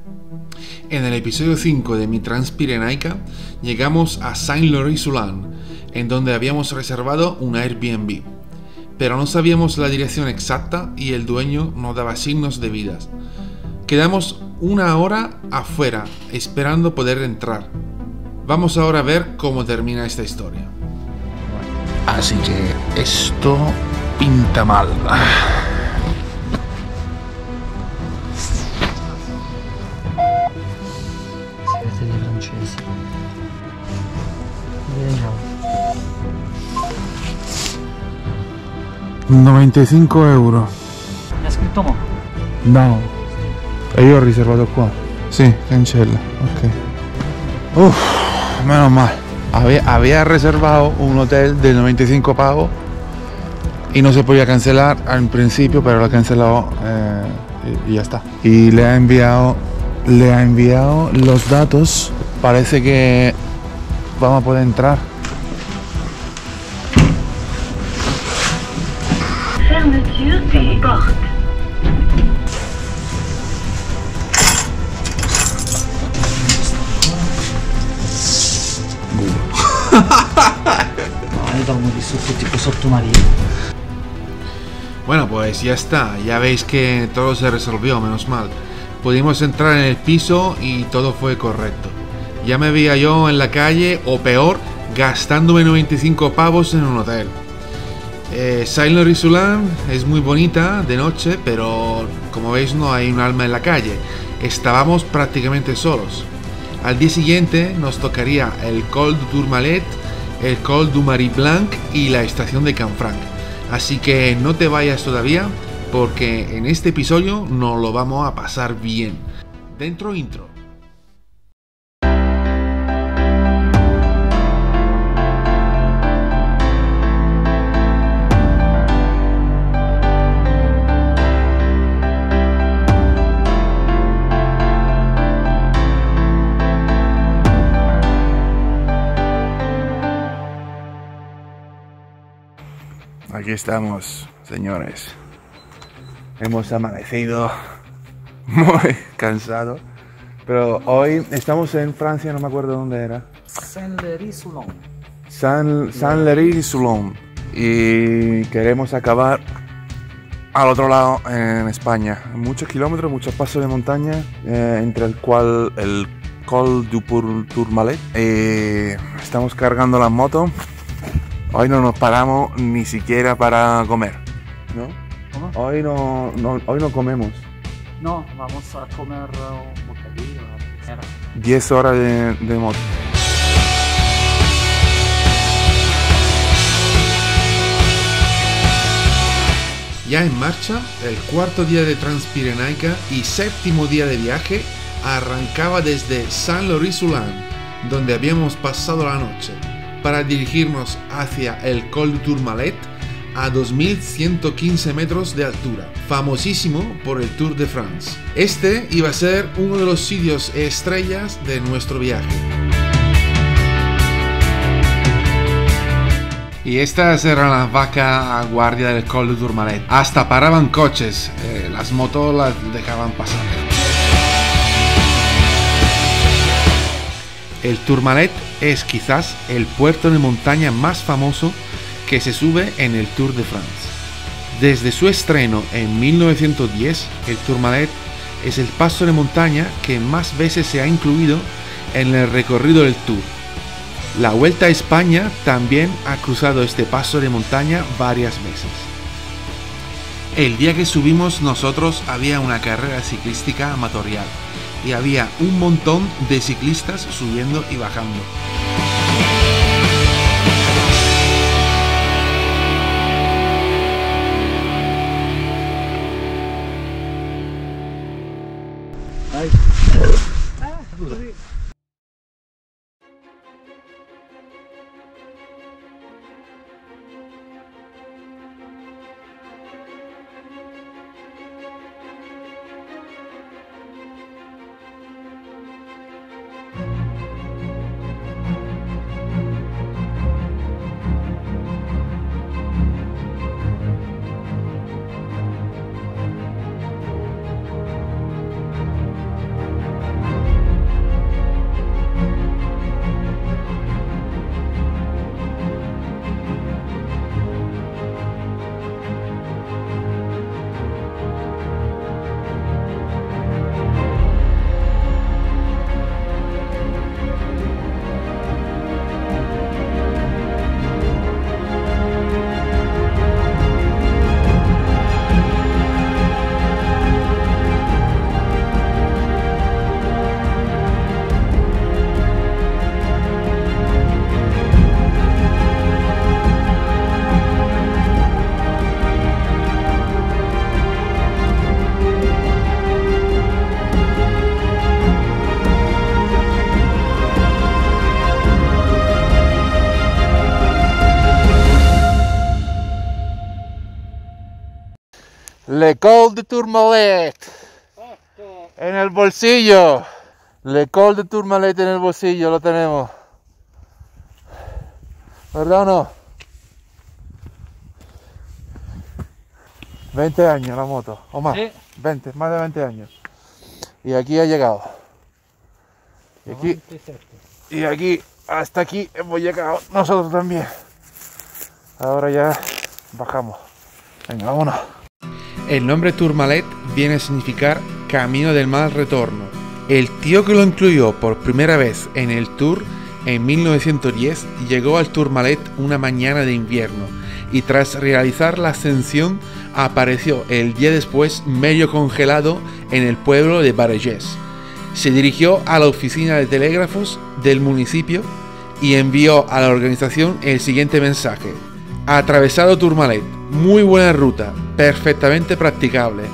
En el episodio 5 de Mi Transpirenaica llegamos a Saint-Lary-Soulan, en donde habíamos reservado un Airbnb, pero no sabíamos la dirección exacta y el dueño no daba signos de vida. Quedamos una hora afuera esperando poder entrar. Vamos ahora a ver cómo termina esta historia. Así que esto pinta mal. Siete dei francesi. Vediamo. 95 euro. L'ha scritto mo? No. E io ho riservato qua. Sì, cancella. Ok. Menos mal. Había reservado un hotel de 95 pavos y no se podía cancelar al principio, pero lo ha cancelado y ya está. Y le ha enviado los datos. Parece que vamos a poder entrar. Fermeture des portes. No, io dormo di sotto tipo sottomarino. Bueno, pues ya está, ya veis que todo se resolvió, menos mal. Pudimos entrar en el piso y todo fue correcto. Ya me veía yo en la calle, o peor, gastándome 95 pavos en un hotel. Saint-Lary-Soulan es muy bonita de noche, pero como veis no hay un alma en la calle. Estábamos prácticamente solos. Al día siguiente nos tocaría el Col du Tourmalet, el Col du Marie Blanc y la estación de Canfranc. Así que no te vayas todavía, porque en este episodio nos lo vamos a pasar bien. Dentro intro. Aquí estamos, señores. Hemos amanecido muy cansados, pero hoy estamos en Francia, no me acuerdo dónde era. Saint-Lary-Soulan. Saint-Lary-Soulan. Y queremos acabar al otro lado en España. Muchos kilómetros, muchos pasos de montaña, entre el cual el Col du Tourmalet. Estamos cargando las motos. Hoy no nos paramos ni siquiera para comer, ¿no? ¿Cómo? Hoy no comemos. No, vamos a comer un bocadillo. Era. 10 horas de moto. Ya en marcha, el cuarto día de Transpirenaica y séptimo día de viaje arrancaba desde Saint-Lary-Soulan, donde habíamos pasado la noche, para dirigirnos hacia el Col du Tourmalet a 2115 metros de altura, famosísimo por el Tour de France. Este iba a ser uno de los sitios estrellas de nuestro viaje. Y estas eran las vacas a guardia del Col du Tourmalet. Hasta paraban coches, las motos las dejaban pasar. El Tourmalet es quizás el puerto de montaña más famoso que se sube en el Tour de France. Desde su estreno en 1910, el Tourmalet es el paso de montaña que más veces se ha incluido en el recorrido del Tour. La Vuelta a España también ha cruzado este paso de montaña varias veces. El día que subimos nosotros había una carrera ciclística amatorial y había un montón de ciclistas subiendo y bajando. Dai. Così. Le Col de Tourmalet. En el bolsillo. Le Col de Tourmalet en el bolsillo, lo tenemos. ¿Verdad o no? 20 años la moto, o más. Sí. 20, más de 20 años. Y aquí ha llegado. Y aquí, hasta aquí hemos llegado nosotros también. Ahora ya bajamos. Venga, vámonos. El nombre Tourmalet viene a significar Camino del Mal Retorno. El tío que lo incluyó por primera vez en el Tour en 1910 llegó al Tourmalet una mañana de invierno y tras realizar la ascensión apareció el día después medio congelado en el pueblo de Barregés. Se dirigió a la oficina de telégrafos del municipio y envió a la organización el siguiente mensaje: atravesado Tourmalet, muy buena ruta, perfectamente practicable.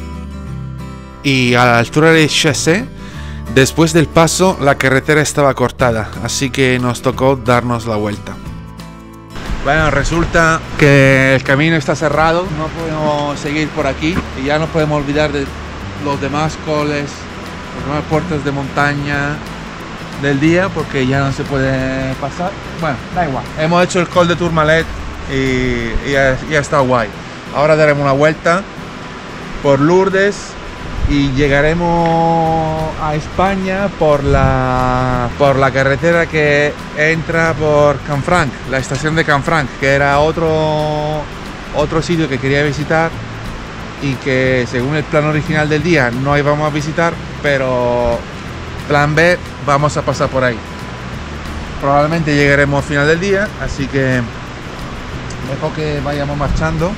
Y a la altura de Chassé, después del paso, la carretera estaba cortada, así que nos tocó darnos la vuelta. Bueno, resulta que el camino está cerrado, no podemos seguir por aquí y ya no podemos olvidar de los demás coles, los demás puertos de montaña del día porque ya no se puede pasar. Bueno, da igual. Hemos hecho el col de Tourmalet y ya está guay. Ahora daremos una vuelta por Lourdes y llegaremos a España por la carretera que entra por Canfranc, la estación de Canfranc, que era otro sitio que quería visitar y que según el plan original del día no íbamos a visitar, pero plan B, vamos a pasar por ahí. Probablemente llegaremos al final del día, así que mejor que vayamos marchando.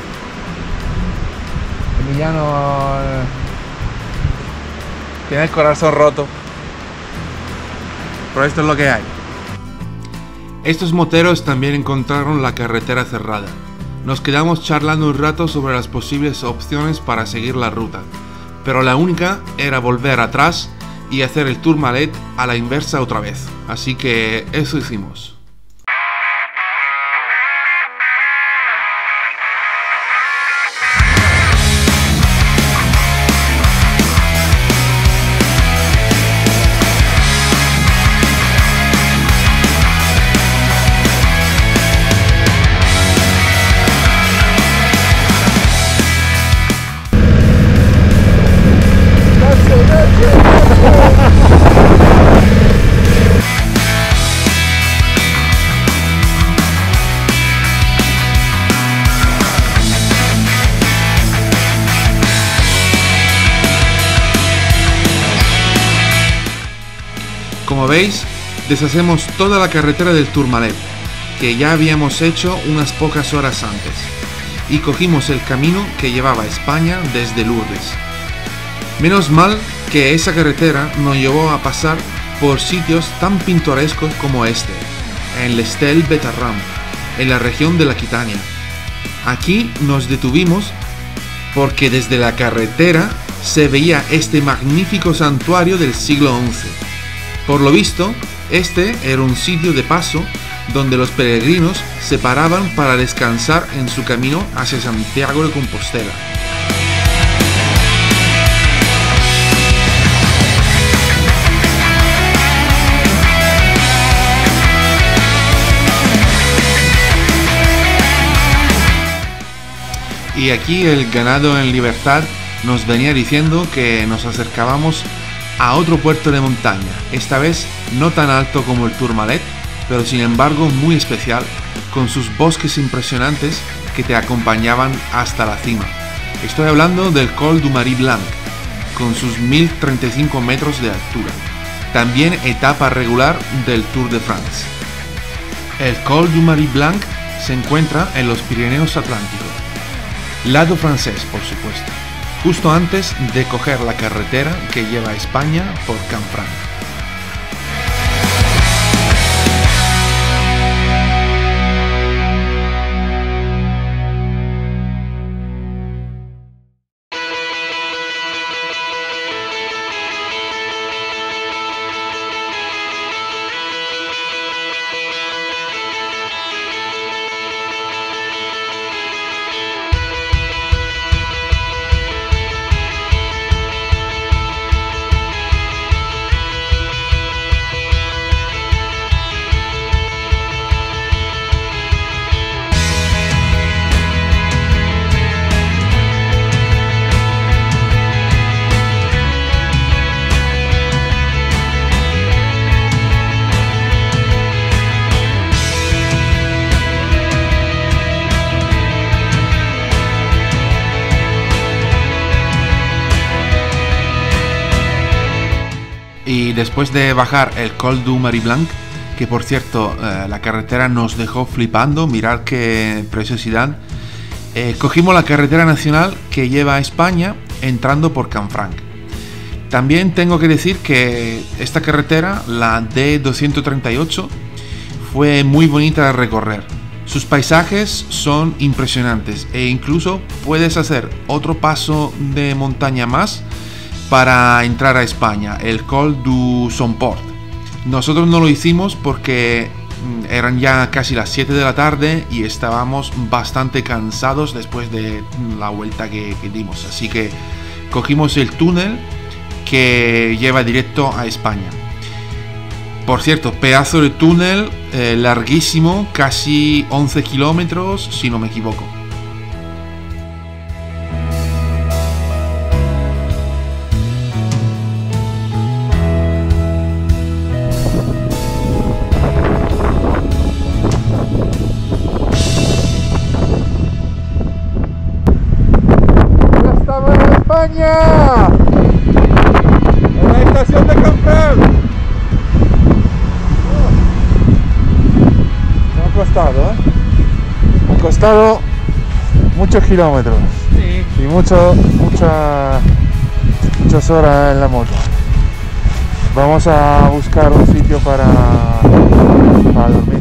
Emiliano tiene el corazón roto, pero esto es lo que hay. Estos moteros también encontraron la carretera cerrada. Nos quedamos charlando un rato sobre las posibles opciones para seguir la ruta, pero la única era volver atrás y hacer el Tourmalet a la inversa otra vez, así que eso hicimos. Como veis, deshacemos toda la carretera del Tourmalet, que ya habíamos hecho unas pocas horas antes, y cogimos el camino que llevaba a España desde Lourdes. Menos mal que esa carretera nos llevó a pasar por sitios tan pintorescos como este, en l'Estel Betarram, en la región de la Aquitania. Aquí nos detuvimos porque desde la carretera se veía este magnífico santuario del siglo XI. Por lo visto, este era un sitio de paso donde los peregrinos se paraban para descansar en su camino hacia Santiago de Compostela. Y aquí el ganado en libertad nos venía diciendo que nos acercábamos a otro puerto de montaña, esta vez no tan alto como el Tourmalet, pero sin embargo muy especial, con sus bosques impresionantes que te acompañaban hasta la cima. Estoy hablando del Col du Mari Blanc, con sus 1035 metros de altura, también etapa regular del Tour de France. El Col du Mari Blanc se encuentra en los Pirineos Atlánticos, lado francés por supuesto, justo antes de coger la carretera que lleva a España por Canfranc. Y después de bajar el Col du Mari Blanc, que por cierto la carretera nos dejó flipando, mirad qué preciosidad, cogimos la carretera nacional que lleva a España entrando por Canfranc. También tengo que decir que esta carretera, la D238, fue muy bonita de recorrer. Sus paisajes son impresionantes e incluso puedes hacer otro paso de montaña más para entrar a España, el Col du Somport. Nosotros no lo hicimos porque eran ya casi las 7 de la tarde y estábamos bastante cansados después de la vuelta que dimos, así que cogimos el túnel que lleva directo a España. Por cierto, pedazo de túnel larguísimo, casi 11 kilómetros si no me equivoco. España, en la estación de Canfranc. Me ha costado, ha costado muchos kilómetros. Sí. Y muchas horas en la moto. Vamos a buscar un sitio para dormir.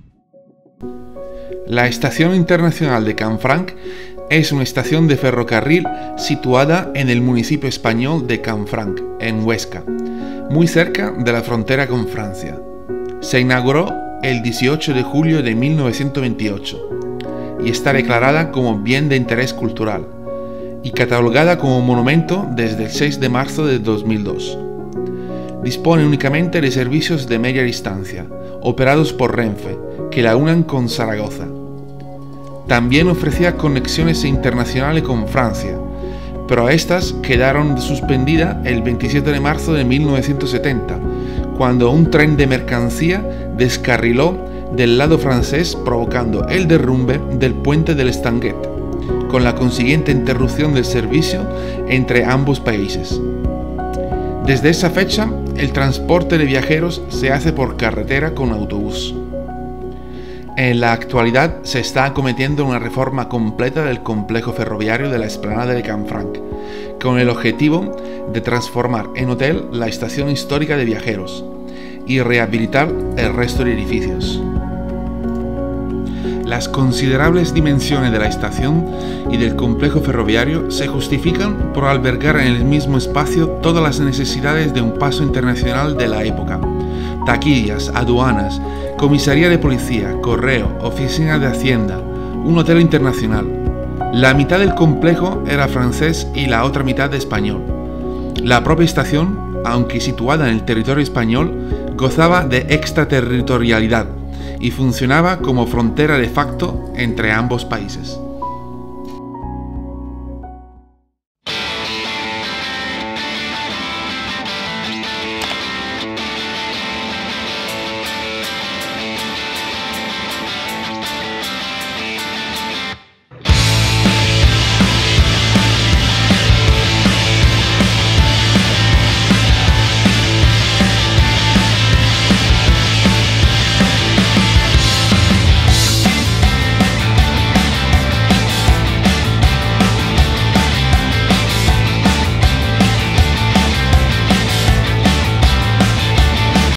La Estación Internacional de Canfranc es una estación de ferrocarril situada en el municipio español de Canfranc, en Huesca, muy cerca de la frontera con Francia. Se inauguró el 18 de julio de 1928 y está declarada como Bien de Interés Cultural y catalogada como monumento desde el 6 de marzo de 2002. Dispone únicamente de servicios de media distancia, operados por Renfe, que la unan con Zaragoza. También ofrecía conexiones internacionales con Francia, pero estas quedaron suspendidas el 27 de marzo de 1970, cuando un tren de mercancía descarriló del lado francés provocando el derrumbe del puente del Estanguet, con la consiguiente interrupción del servicio entre ambos países. Desde esa fecha, el transporte de viajeros se hace por carretera con autobús. En la actualidad se está acometiendo una reforma completa del complejo ferroviario de la Explanada de Canfranc, con el objetivo de transformar en hotel la estación histórica de viajeros y rehabilitar el resto de edificios. Las considerables dimensiones de la estación y del complejo ferroviario se justifican por albergar en el mismo espacio todas las necesidades de un paso internacional de la época: taquillas, aduanas, comisaría de policía, correo, oficina de hacienda, un hotel internacional. La mitad del complejo era francés y la otra mitad español. La propia estación, aunque situada en el territorio español, gozaba de extraterritorialidad y funcionaba como frontera de facto entre ambos países.